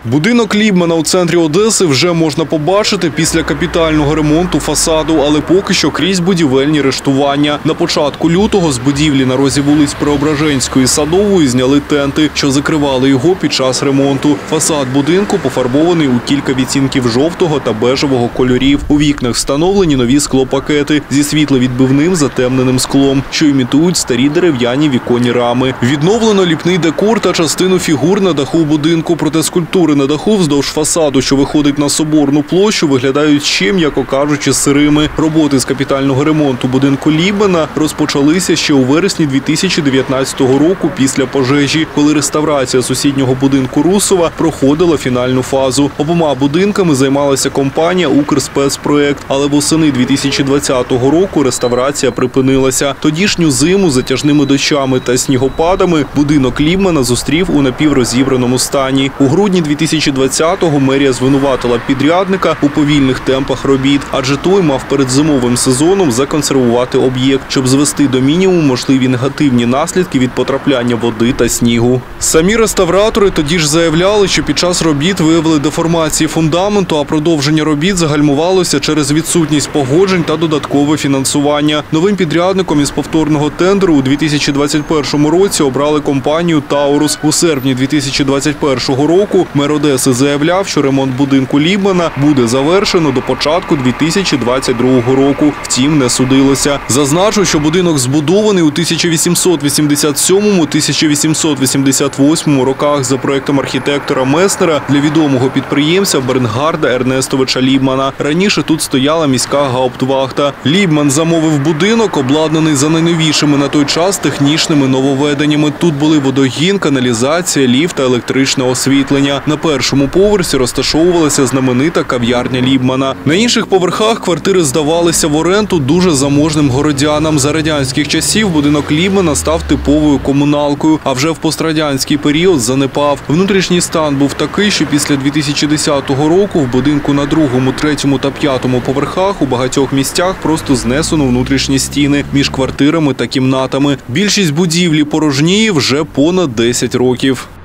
Будинок Лібмана у центрі Одеси вже можна побачити після капітального ремонту фасаду, але поки що крізь будівельні рештування. На початку лютого з будівлі на розі вулиць Преображенської і Садової зняли тенти, що закривали його під час ремонту. Фасад будинку пофарбований у кілька відтінків жовтого та бежевого кольорів. У вікнах встановлені нові склопакети зі світловідбивним затемненим склом, що імітують старі дерев'яні віконні рами. Відновлено ліпний декор та частину фігур на даху будинку, проте скульптури на даху вздовж фасаду, що виходить на Соборну площу, виглядають ще, м'яко кажучи, сирими. Роботи з капітального ремонту будинку Лібмана розпочалися ще у вересні 2019 року після пожежі, коли реставрація сусіднього будинку Русова проходила фінальну фазу. Обома будинками займалася компанія «Укрспецпроект», але восени 2020 року реставрація припинилася. Тодішню зиму з затяжними дощами та снігопадами будинок Лібмана зустрів у напіврозібраному стані. У грудні 2020-го мерія звинуватила підрядника у повільних темпах робіт, адже той мав перед зимовим сезоном законсервувати об'єкт, щоб звести до мінімуму можливі негативні наслідки від потрапляння води та снігу. Самі реставратори тоді ж заявляли, що під час робіт виявили деформації фундаменту, а продовження робіт загальмувалося через відсутність погоджень та додаткове фінансування. Новим підрядником із повторного тендеру у 2021 році обрали компанію «Таурус». У серпні 2021 року мер Одеси заявляв, що ремонт будинку Лібмана буде завершено до початку 2022 року. Втім, не судилося. Зазначу, що будинок збудований у 1880-1888 роках за проектом архітектора Меснера для відомого підприємця Бернгарда Ернестовича Лібмана. Раніше тут стояла міська гауптвахта. Лібман замовив будинок, обладнаний за найновішими на той час технічними нововведеннями. Тут були водогін, каналізація, ліфт та електричне освітлення. На першому поверсі розташовувалася знаменита кав'ярня Лібмана. На інших поверхах квартири здавалися в оренду дуже заможним городянам. За радянських часів будинок Лібмана став типовою комуналкою, а вже в пострадянський період занепав. Внутрішній стан був такий, що після 2010 року в будинку на другому, третьому та п'ятому поверхах у багатьох місцях просто знесено внутрішні стіни між квартирами та кімнатами. Більшість будівлі порожніє вже понад 10 років.